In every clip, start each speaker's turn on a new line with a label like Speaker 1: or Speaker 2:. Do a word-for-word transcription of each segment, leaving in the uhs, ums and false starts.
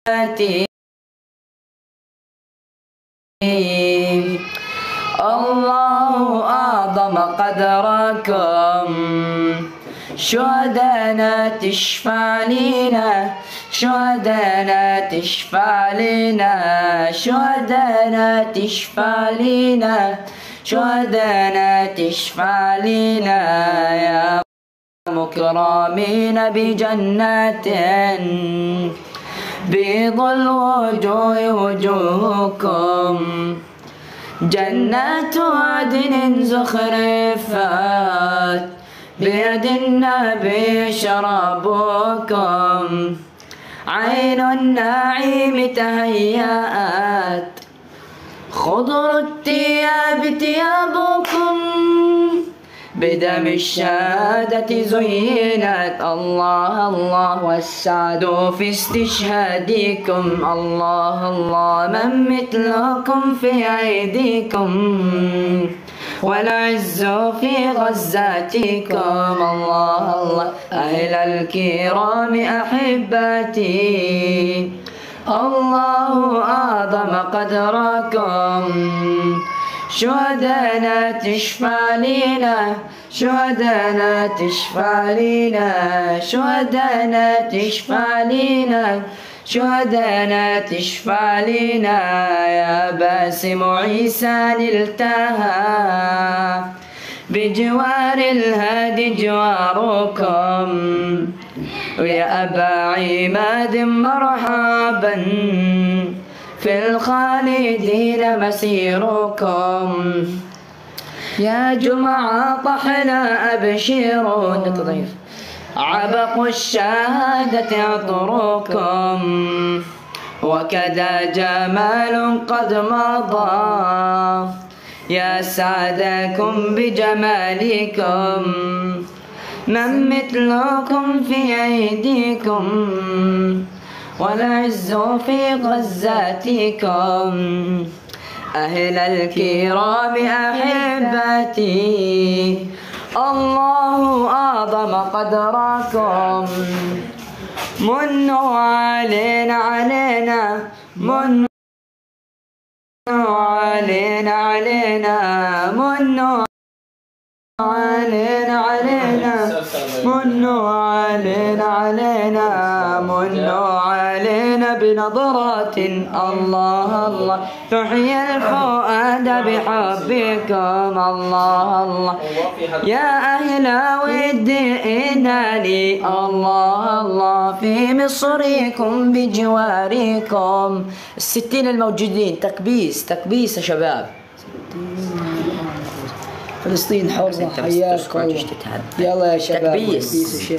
Speaker 1: الله أعظم قدركم. شهدانا تشفع لنا، شهدانا تشفع لنا، شهدانا تشفع لنا، شهدانا تشفع لنا يا مكرمين بجنات بيض الوجوه وجوهكم، جنات عدن زخرفات بيد النبي شرابكم، عين النعيم تهيأت خضر الثياب ثيابكم، بدم الشهادة زينت. الله الله والسعد في استشهادكم، الله الله من مثلكم في أيديكم، والعز في غزاتكم. الله الله أهل الكرام أحبتي، الله أعظم قدركم. شهدانا تشفع لنا، شهدانا تشفع لنا، شهدانا تشفع لنا، شهدانا تشفع لنا يا باسم عيسى نلتهى بجوار الهادي جواركم، ويا أبا عماد مرحبا في الخالدين مسيركم، يا جمعة طحنا أبشروا عبق الشهادة عطركم، وكذا جمال قد مضى يا سعدكم بجمالكم، من مثلكم في أيديكم، والعز في غزاتكم. أهل الكرام أحبتي، الله أعظم قدركم. منوا علينا علينا، منوا علينا علينا، منوا علينا علينا، منوا علينا علينا، منوا علينا بنظرات. الله الله تحيي الفؤاد بحبكم. الله الله يا أهل ودنا لي، الله الله في مصركم بجواركم. الستين الموجودين تكبيس تكبيس يا شباب.
Speaker 2: فلسطين حرة حياكم. يلا يا شباب
Speaker 1: تكبيس.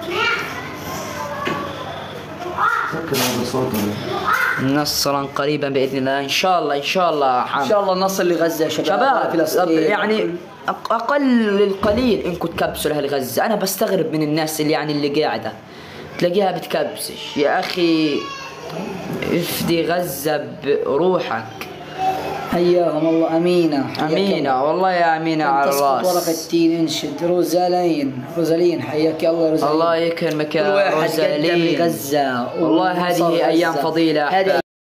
Speaker 1: نصرا قريبا باذن الله، ان شاء الله ان شاء الله
Speaker 2: ان شاء الله نصل لغزه يا شباب.
Speaker 1: شباب يعني اقل القليل انكم تكبسوا لاهل غزه. انا بستغرب من الناس اللي يعني اللي قاعده تلاقيها بتكبسش. يا اخي افدي غزه بروحك.
Speaker 2: حياهم الله. أمينة
Speaker 1: أمينة والله يا أمينة على الراس.
Speaker 2: تسقط ورقة التين انشد. روزالين روزالين حياك الله روزالين.
Speaker 1: الله يكرمك يا روزالين.
Speaker 2: غزة
Speaker 1: والله هذه أيام فضيلة.